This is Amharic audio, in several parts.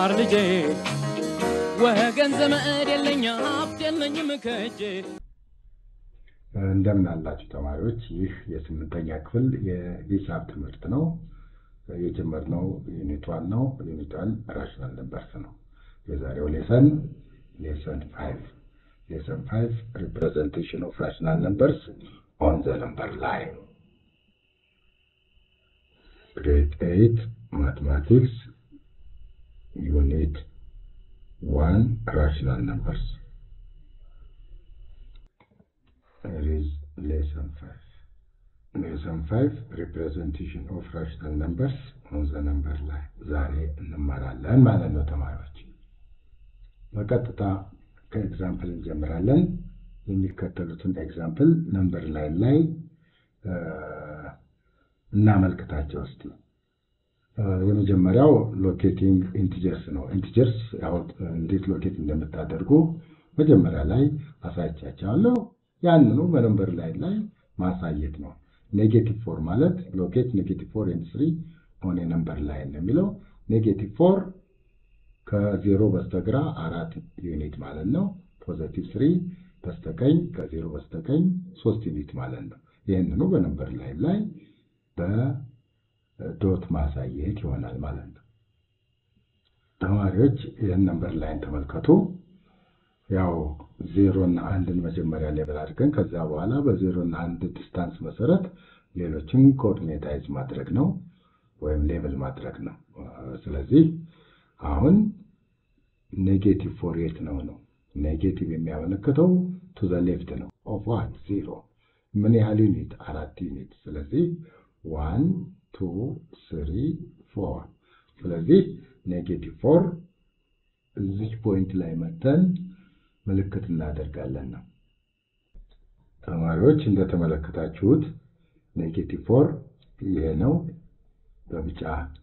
ማር ልጄ ወገን ዘመድ የለኝ ሀብት የለኝም ከእጄ እንደምን አላችሁ ተማሪዎች ይህ የስምንተኛ ክፍል የሂሳብ ትምህርት ነው የጀመርነው ዩኒት 1 ነው ዩኒት 1 ራሽናል ነምበርስ ነው የዛሬው ሌሰን 5 representation of rational numbers on the number line grade 8 mathematics unit 1 rational numbers here is lesson 5 representation of rational numbers on the number line ዛሬ እንማራለን ማለት ነው ተማሪዎች በቀጥታ ከኤግዛምፕል እንጀምራለን የሚከተሉትን ኤግዛምፕል ነምበር ላይን ላይ እናመልክታቸው እስቲ የመጀመሪያው ሎኬቲንግ ኢንቲጀርስ ነው ኢንቲጀርስ ያው እንዴት ሎኬት እንደምታደርጉ መጀመሪያ ላይ አሳይቻችኋለሁ ያንኑ በነምበር ላይን ላይ ማሳየት ነው ኔጌቲቭ 4 ማለት ሎኬት ኔጌቲቭ 4 and 3 on a number line ነው የሚለው ኔጌቲቭ 4 ከ0 በስተግራ 4 ዩኒት ማለት ነው ፖዚቲቭ 3 በስተቀኝ ከ0 በስተቀኝ 3 ዩኒት ማለት ነው ይሄንኑ በነምበር ላይን ላይ በዶት ማሳየት ይሆናል ማለት ነው ተማሪዎች ይሄን ነምበር ላይን ተመልከቱ ያው 0 እና 1 መጀመሪያ ሌቭል አድርገን ከዛ በኋላ በ0 እና 1 ዲስታንስ መሰረት ሌሎችን ኮኦርዲኔታይዝ ማድረግ ነው ወይም ሌቭል ማድረግ ነው ስለዚህ አሁን ኔጌቲቭ 4 የት ነው ኔጌቲቭ የሚያመለክተው to the left ነው of what 0 ምን ያህል ዩኒት 4 ዩኒት ስለዚህ 1 2 3 4 ስለዚህ ኔጌቲቭ 4 እዚህ ፖይንት ላይ መተን ምልክት እናደርጋለን ነው ተማሪዎች እንደተመለከታችሁት ኔጌቲቭ 4 ይሄ ነው በቢጫ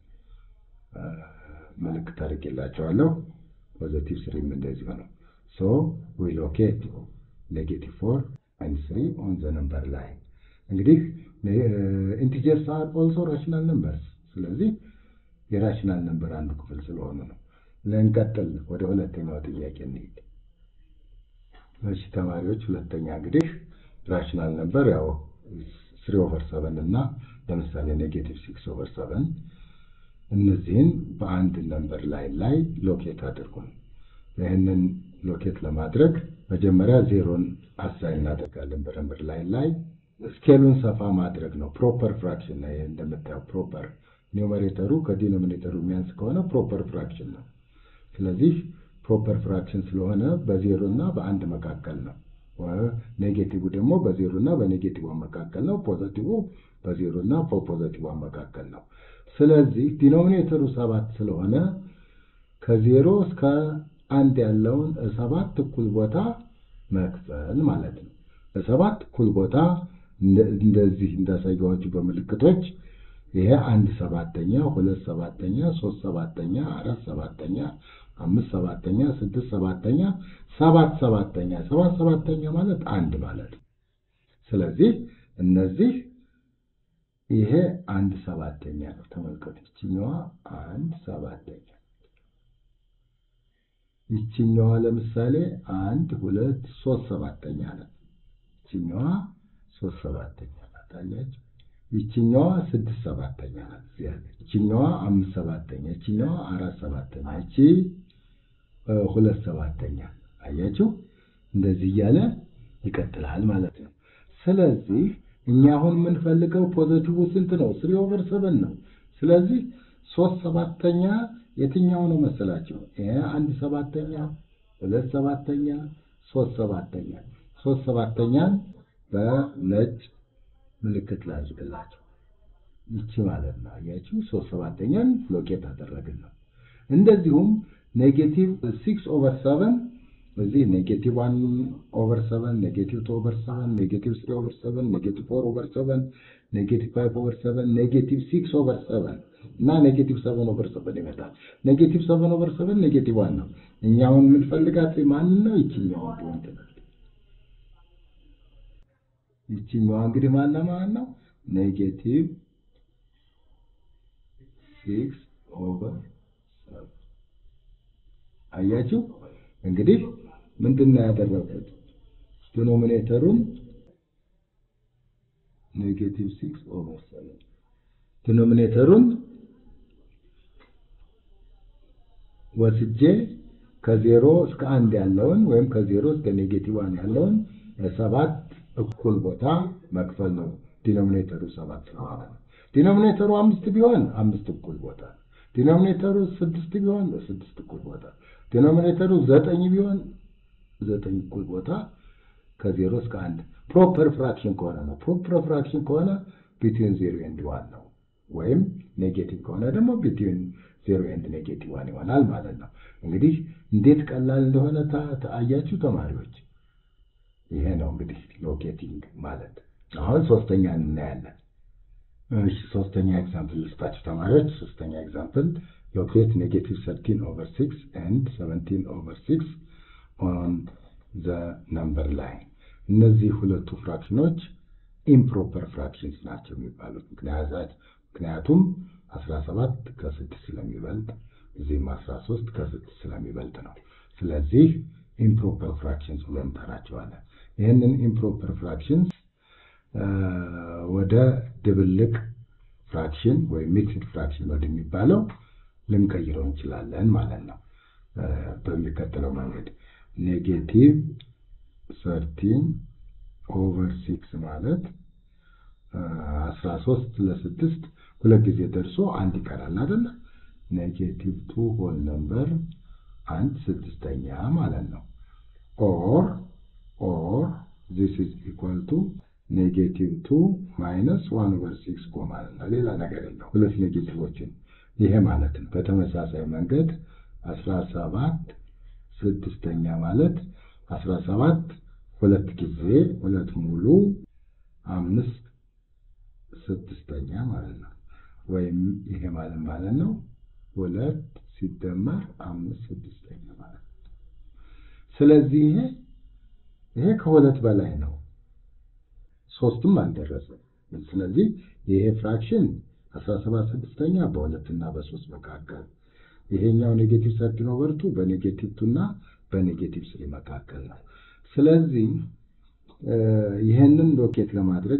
ምልክት አድርጌላችኋለሁ ፖዚቲቭ 3 እንደዚህ ነው so we locate negative 4 and 3 on the number line እንግዲህ integers are also rational numbers ስለዚህ የራሽናል ነምበር አንዱ ክፍል ስለሆነ ነው ለእንቀጥል ወደ ሁለተኛው ጥያቄ እንሂድ እሺ ተማሪዎች ሁለተኛ እንግዲህ ራሽናል ነምበር ያው 3/7 እና ለምሳሌ ኔጌቲቭ 6/7 እነዚህን በአንድ ነምበር ላይ ሎኬት አድርጉ ይሄንን ሎኬት ለማድረግ መጀመሪያ 0ን አሳይን እናደርጋለን በነምበር ላይ ስኬሉን ሰፋ ማድረግ ነው ፕሮፐር ፍራክሽን ነው እንደምታዩ ፕሮፐር ኒውመሬተሩ ከዲኖሚኔተሩ የሚያንስ ከሆነ ፕሮፐር ፍራክሽን ነው ስለዚህ ፕሮፐር ፍራክሽን ስለሆነ በ0 እና በ1 መካከል ነው ኔጌቲቭ ደግሞ በ0 እና በኔጌቲቭ መካከል ነው ፖዚቲቭ በ0 እና በፖዚቲቭ መካከል ነው ስለዚህ ዲኖሚኔተሩ 7 ስለሆነ ከ0 እስከ 1 ያለውን 7 እኩል ቦታ መክፈል ማለት ነው 7 እኩል ቦታ እንደዚህ እንዳሳየኋችሁ በምልክቶች ይሄ 1/7ኛ 2/7ኛ 3/7ኛ 4/7ኛ 5/7ኛ 6/7ኛ 7/7ኛ 7/7ኛ ማለት 1 ማለት ነው ስለዚህ እነዚህ ይሄ 1/7ኛ ነው ተመልከቱ ይችኛዋ 1/7ኛ ይችኛዋ ለምሳሌ 1 2 3/7ኛ ነው ይችኛዋ 3/7ኛ ታያችሁ ይችኛዋ 6/7ኛ ናት ይችኛዋ 5/7ኛ ይችኛዋ 4/7ኛ እቺ 2/7ኛ አያችሁ እንደዚህ ያለ ይቀጥላል ማለት ነው ስለዚህ እኛ አሁን የምንፈልገው ፖዚቲቭ ስንት ነው 3/7 ነው ስለዚህ 3/7ኛ የትኛው ነው መሰላችሁ ይሄ 1/7ኛ 2/7ኛ 3/7ኛ 3/7ኛን በነጭ ምልክት ላድርግላችሁ ይቺ ማለት ነው አያችሁ 3/7ኛን ሎኬት አደረግን ነው እንደዚሁም ኔጌቲቭ 6/7 እዚህ ኔጌቲቭ 1/7 ኔጌቲቭ 2/7 ኔጌቲቭ 3/7 ኔጌቲቭ 4/7 ኔጌቲቭ 5/7 ኔጌቲቭ 6/7 እና ኔጌቲቭ 7/7 ይመጣል ኔጌቲቭ 7/7 ኔጌቲቭ 1 ነው እኛውን የምንፈልጋት ማን ነው ይችኛው ፖይንት ነው ይችኛው እንግዲህ ማን ነው ኔጌቲቭ 6/7 አያችሁ እንግዲህ ምንድነው ያደረኩት ዲኖሚኔተሩን -6/7 ዲኖሚኔተሩን ወስጄ ከ0 እስከ 1 ያለውን ወይም ከ0 እስከ -1 ያለውን 7 እኩል ቦታ መክፈል ነው ዲኖሚኔተሩ 7 ስለሆነ ዲኖሚኔተሩ 5 ቢሆን 5 እኩል ቦታ ዲኖሚኔተሩ 6 ቢሆን 6 እኩል ቦታ ዲኖሚኔተሩ 9 ቢሆን 9 እኩል ቦታ ከ0 እስከ 1 ፕሮፐር ፍራክሽን ከሆነ ነው ፕሮፐር ፍራክሽን ከሆነ between 0 and 1 ነው ወይም ኔጌቲቭ ከሆነ ደግሞ between 0 and -1 ይሆናል ማለት ነው እንግዲህ እንዴት ቀላል እንደሆነ ታያችሁ ተማሪዎች ይሄ ነው እንግዲህ ሎኬቲንግ ማለት አሁን ሶስተኛ እናያለን እሺ ሶስተኛ ኤግዛምፕል ልስጣችሁ ተማሪዎች ሶስተኛ ኤግዛምፕል locate -13/6 and 17/6 on the number line እነዚህ ሁለቱ ፍራክሽኖች ኢምፕሮፐር ፍራክሽንስ ናቸው የሚባሉት ምክንያቱም 17 ከ6 ስለሚበልጥ እዚህም 13 ከ6 ስለሚበልጥ ነው ስለዚህ ኢምፕሮፐር ፍራክሽንስ ብለን እንጠራቸዋለን ይሄንን ኢምፕሮፐር ፍራክሽንስ ወደ ድብልቅ ፍራክሽን ወይ ሚክስድ ፍራክሽን ወደሚባለው ልንቀይረው እንችላለን ማለት ነው በሚከተለው መንገድ -13/6 ማለት 13 ለ6 ሁለት ጊዜ ደርሶ አንድ ይቀራል አይደል -2 whole number 1/6 ማለት ነው or this is equal to -2 minus 1/6 ማለት ነው ሌላ ነገር የለው ሁለት ኔጌቲቮችን ይሄ ማለት ነው በተመሳሳይ መንገድ 17/6 ማለት 17 ሁለት ጊዜ ሁለት ሙሉ 5/6 ማለት ነው ወይም ይሄ ማለት ነው 2 ሲደመር 5/6 ማለት ነው ስለዚህ ይሄ ከሁለት በላይ ነው ሶስትም አልደረሰም ስለዚህ ይሄ ፍራክሽን 17/6 በ2 እና በ3 መካከል ይሄኛው -13/2 በ-2 እና በ-3 መካከል ነው ስለዚህ ይሄንን ሎኬት ለማድረግ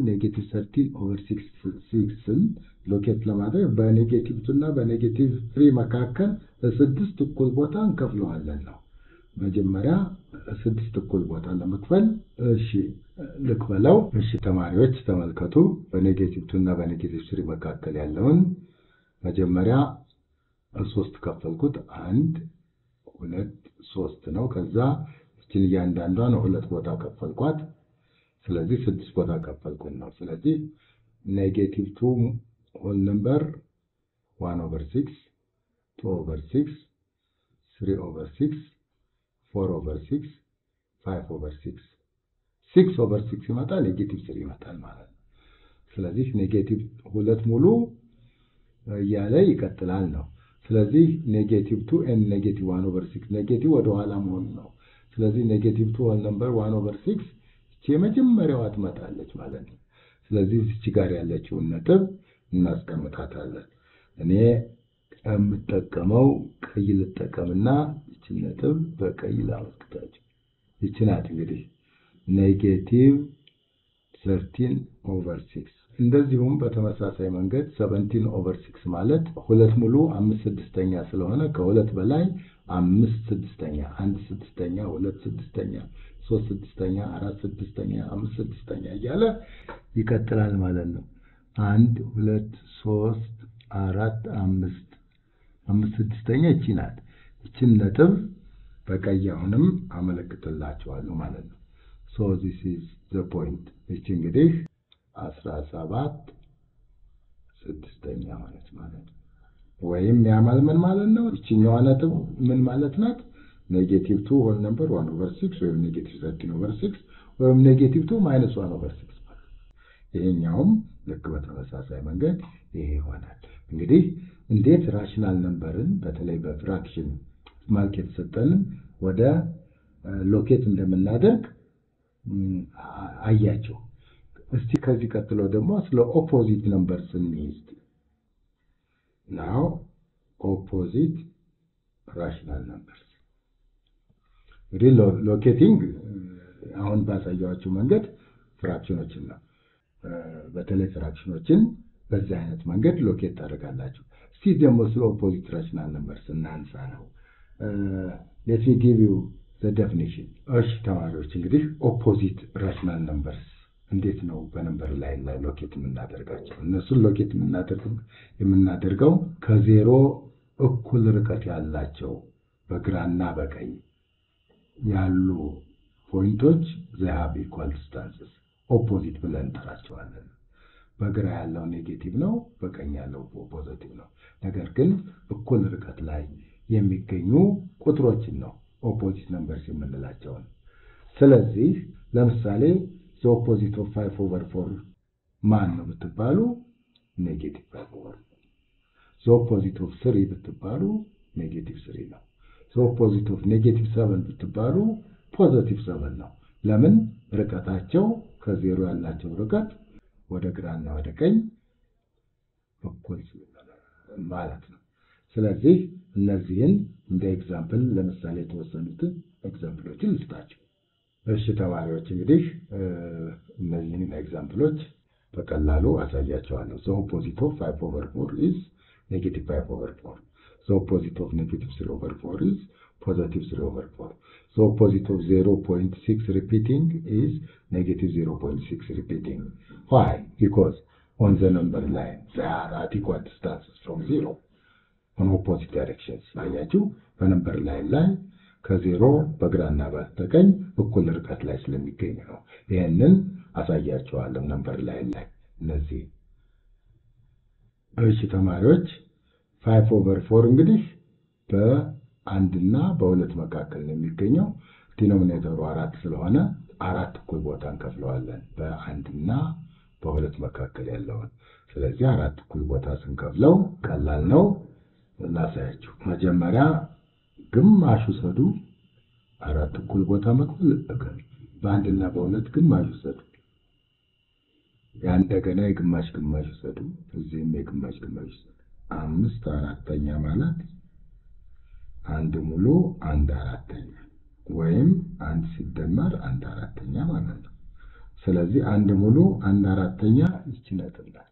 -13/6 ሎኬት ለማድረግ በ-2 እና በ-3 መካከል 6 እኩል ቦታ እንከፍለዋለን ነው መጀመሪያ 6 እኩል ቦታ ለመክፈል እሺ ልክፈለው እሺ ተማሪዎች ተመልከቱ በ-2 እና በ-3 መካከል ያለውን መጀመሪያ 3 ከፈልኩት 1 2 3 ነው ከዛ እቺን እያንዳንዷን 2 ቦታ ከፈልኳት ስለዚህ 6 ቦታ ከፈልኩኝ ነው ስለዚህ -2 whole number 1/6 2/6 3/6 4/6 5/6 6/6 ይመጣል -3 ይመጣል ማለት ነው ስለዚህ -2 ሙሉ ያለ ይቀጥላል ነው ስለዚህ -2 and -1/6 ኔጌቲቭ ወደ ኋላ መሆን ነው ስለዚህ -2 whole number 1/6 የመጀመሪያዋ ትመጣለች ማለት ነው ስለዚህ እዚህ ጋር ያለችውን ነጥብ እናስቀምጣታለን እኔ የምጠቀመው ቀይ ልጠቀምና እቺን ነጥብ በቀይ ላስቀምጣችሁ እቺ ናት እንግዲህ -13/6 እንደዚሁም በተመሳሳይ መንገድ 17/6 ማለት ሁለት ሙሉ 5/6 ስለሆነ ከሁለት በላይ 5/6 1/6 2/6 3/6 4/6 5/6 እያለ ይቀጥላል ማለት ነው 1 2 3 4 5 5/6 እቺ ናት እቺን ነጥብ በቀይ አሁንም አመለክትላችኋለሁ ማለት ነው so this is the point እቺ እንግዲህ 17/6 ማለት ወይም ያማል ምን ማለት ነው እቺኛዋ ነጥብ ምን ማለት ናት -2 whole number 1/6 ወይም -13/6 ወይም -2 -1/6 ይሄኛውም ልክ በተመሳሳይ መንገድ ይሄ ይሆናል እንግዲህ እንዴት ራሽናል ነምበርን በተለይ በፍራክሽን መልክ የተሰጠንን ወደ ሎኬት እንደምናደርግ አያችሁ እስቲ ከዚህ ቀጥሎ ደግሞ ስለ ኦፖዚት ነምበርስ እንይዝ now opposite rational numbers ሎኬቲንግ አሁን ባሳያችሁ መንገድ ፍራክሽኖችን ነው። በተለይ ፍራክሽኖችን በዚህ አይነት መንገድ ሎኬት ታደርጋላችሁ። እስቲ ደግሞ ስለ ኦፖዚት ራሽናል ነምበርስ እናንሳ ነው። ሌት ሚ ጊቭ ዩ ዘ ዴፊኒሽን። እሺ ተማሪዎች እንግዲህ ኦፖዚት ራሽናል ነምበርስ እንዴት ነው በነምበር ላይ ሎኬት የምናደርጋቸው? እነሱን ሎኬት የምናደርገው ከዜሮ እኩል ርቀት ያላቸው በግራና በቀኝ ያሉ ፖይንቶች they have equal distances ኦፖዚት ብለን እንጠራቸዋለን። በግራ ያለው ኔጌቲቭ ነው፣ በቀኝ ያለው ፖዚቲቭ ነው። ነገር ግን እኩል ርቀት ላይ የሚገኙ ቁጥሮችን ነው ኦፖዚት ነምበርስ የምንላቸውን። ስለዚህ ለምሳሌ the opposite of 5/4 ማን ነው ብትባሉ ኔጌቲቭ 5/4። the opposite of 3 ብትባሉ ኔጌቲቭ 3 ነው። the opposite of -7 ብትባሉ ፖዚቲቭ 7 ነው። ለምን? ርቀታቸው ከዜሮ ያላቸው ርቀት ወደ ግራና ወደ ቀኝ እኩል ማለት ነው። ስለዚህ እነዚህን እንደ ኤግዛምፕል ለምሳሌ የተወሰኑትን ኤግዛምፕሎችን ልስጣችሁ። እሺ ተማሪዎች እንግዲህ እነዚህን ኤግዛምፕሎች በቀላሉ አሳያቸዋለሁ። the opposite of 5/4 is -5/4. the opposite of -3/4 is +3/4. the opposite of 0.6 repeating is -0.6 repeating. Why? Because on the number line they are at equal distances from 0 on opposite directions. አያችሁ በነምበር ላይን ላይ ከዜሮ በግራና በቀኝ እኩል ርቀት ላይ ስለሚገኝ ነው። ይሄንን አሳያችኋለሁ ነምበር ላይን ላይ እነዚህ። እሺ ተማሪዎች 5/4 እንግዲህ በአንድና በሁለት መካከል ነው የሚገኘው። ዲኖሚኔተሩ 4 ስለሆነ 4 እኩል ቦታ እንከፍለዋለን በአንድና በሁለት መካከል ያለውን። ስለዚህ 4 እኩል ቦታ ስንከፍለው ቀላል ነው። ላሳያችሁ። መጀመሪያ ግማሽ ውሰዱ። 4 እኩል ቦታ መክፈል በአንድና በሁለት ግማሽ ውሰዱ። እንደገና የግማሽ ግማሽ ውሰዱ። እዚህም የግማሽ ግማሽ ውሰዱ። 5/4 ማለት 1 ሙሉ 1/4 ወይም 1 ሲደመር 1/4 ማለት ነው። ስለዚህ 1 ሙሉ 1/4 ይቺ ነጥብ ናት።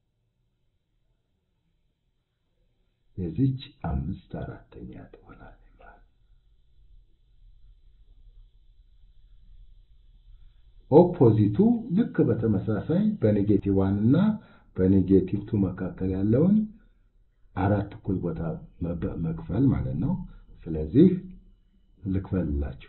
የዚች 5/4 ትሆናለች። ኦፖዚቱ ልክ በተመሳሳይ በኔጌቲቭ 1 እና በኔጌቲቭ 2 መካከል ያለውን 4 እኩል ቦታ መክፈል ማለት ነው። ስለዚህ ልክፈልላችሁ።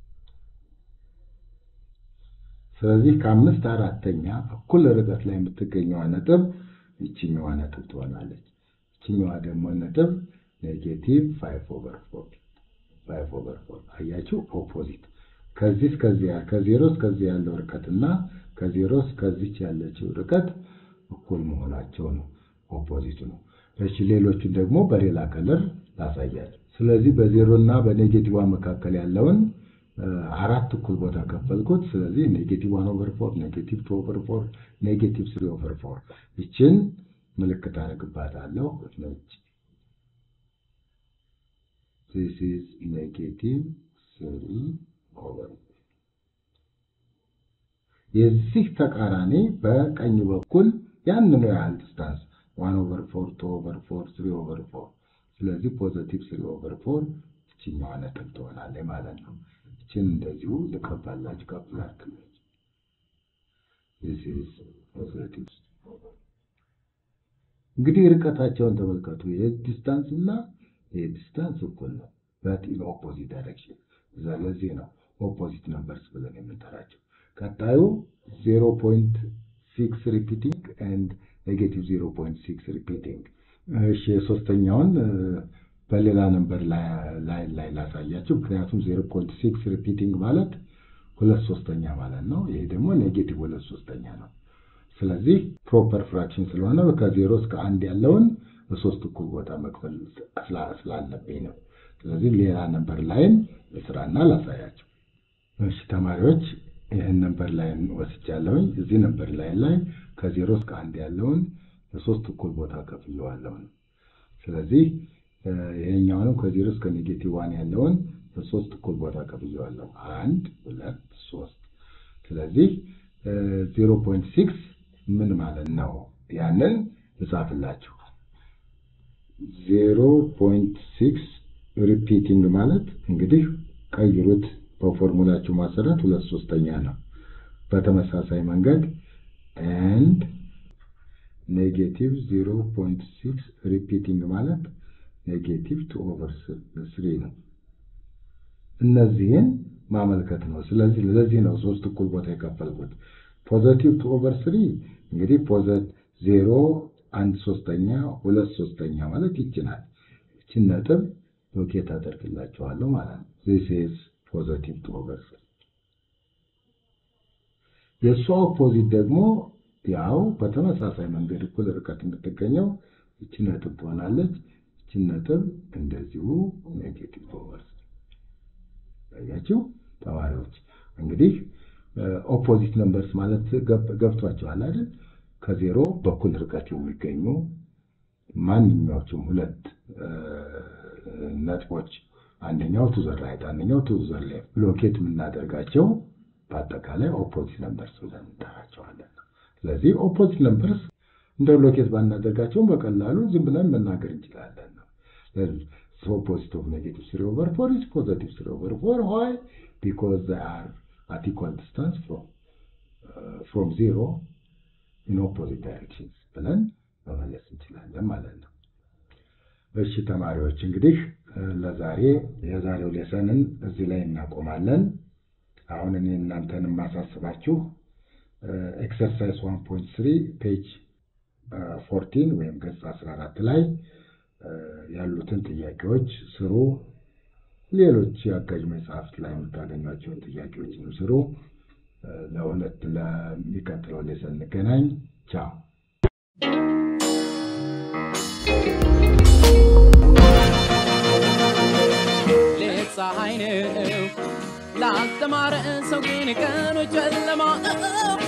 ስለዚህ ከ5/4 እኩል ርቀት ላይ የምትገኘው ነጥብ ይችኛዋ ነጥብ ትሆናለች። ይችኛዋ ደግሞ ነጥብ -5/4 አያችሁ። ኦፖዚት ከዚህ እስከዚህ ከዜሮ እስከዚህ ያለው ርቀትና ከዜሮ እስከዚህ ያለችው ርቀት እኩል መሆናቸው ነው ኦፖዚቱ ነው። እሺ ሌሎቹን ደግሞ በሌላ ከለር ላሳያችሁ። ስለዚህ በዜሮ እና በኔጌቲቭ መካከል ያለውን 4 እኩል ቦታ ከፈልኩት። ስለዚህ -1/4 -2/4 -3/4 ይችን ምልክት አደርግባታለሁ። ነጭ this is -3/4 የዚህ ተቃራኒ በቀኝ በኩል ያንኑ ያህል ዲስታንስ 1/4 2/4 3/4 ስለዚህ +3/4 እቺኛዋ ነጥብ ትሆናለች ማለት ነው። እቺን እንደዚሁ ልቀባላችሁ ከፍላችሁ this is +3 እንግዲህ ርቀታቸውን ተመልከቱ። የዲስታንስ እና የዲስታንስ እኩል ነው but in opposite direction። ስለዚህ ነው ኦፖዚት ነምበርስ ብለን የምንጠራቸው። ቀጣዩ 0.6 repeating and -0.6 repeating። እሺ ሶስተኛውን በሌላ ነምበር ላይ ላሳያችሁ። ምክንያቱም 0.6 repeating ማለት 2/3 ማለት ነው። ይሄ ደግሞ -2/3 ነው። ስለዚህ ፕሮፐር ፍራክሽን ስለሆነ ከ0 እስከ 1 ያለውን በ3 እኩል ቦታ መክፈል ስላለብኝ ነው። ስለዚህ ሌላ ነምበር ላይን ለስራና ላሳያችሁ። እሺ ተማሪዎች ይሄን ነምበር ላይን ወስጃለሁኝ። እዚህ ነምበር ላይን ላይ ከ0 እስከ 1 ያለውን በ3 እኩል ቦታ ከፍለዋለሁ። ስለዚህ ይሄኛውን ከ0 እስከ -1 ያለውን በሶስት እኩል ቦታ ከፍዬዋለሁ 1 2 3 ስለዚህ 0.6 ምን ማለት ነው ያንን ልጻፍላችሁ 0.6 ሪፒቲንግ ማለት እንግዲህ ቀይሩት በፎርሙላችሁ መሰረት 2/3 ነው በተመሳሳይ መንገድ and negative 0.6 repeating ማለት negative 2/3 ነው እነዚህን ማመልከት ነው ስለዚህ ለዚህ ነው 3 እኩል ቦታ የከፈልኩት positive 2/3 እንግዲህ positive 0 1/3 2/3 ማለት ይችላል እቺን ነጥብ ሎኬት አደርግላችኋለሁ ማለት ነው this is positive 2/3 የሱ ኦፖዚት ደግሞ ያው በተመሳሳይ መንገድ እኩል ርቀት የምትገኘው እቺ ነጥብ ትሆናለች እቺ ነጥብ እንደዚሁ ኔጌቲቭ 2/3 ያያችሁ ተማሪዎች እንግዲህ ኦፖዚት ነምበርስ ማለት ገብቷችኋል አይደል ከዜሮ በኩል ርቀት የሚገኙ ማንኛውም ሁለት ነጥቦች አንደኛው to the right አንደኛው to the left ሎኬት የምናደርጋቸው በአጠቃላይ ኦፖዚት ነምበርስ ብለን እንጠራቸዋለን ስለዚህ ኦፖዚት ነምበርስ እንደ ሎኬት ባናደርጋቸው በቀላሉ ዝም ብለን መናገር እንችላለን ነው so opposite of negative 3/4 is positive 3/4 why because they are at equal distance from 0 in opposite directions ብለን መመለስ እንችላለን ማለት ነው እሺ ተማሪዎች እንግዲህ ለዛሬ የዛሬው ሌሰንን እዚህ ላይ እናቆማለን አሁን እኔ እናንተን ማሳስባችሁ exercise 1.3 page 14 ወይም ገጽ 14 ላይ ያሉትን ጥያቄዎች ስሩ ሌሎች ያጋዥ መጽሐፍት ላይ የምታገኟቸውን ጥያቄዎችን ስሩ ለሁለት ለሚቀጥለው ሌሰን እንገናኝ ቻው ፀሐይ ነው ላስተማረ ሰው ግን ቀኑ ጨለማ